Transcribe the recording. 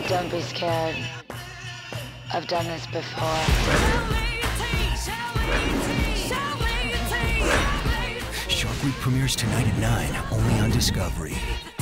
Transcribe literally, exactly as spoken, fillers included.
Don't be scared. I've done this before. Shark Week premieres tonight at nine, only on Discovery.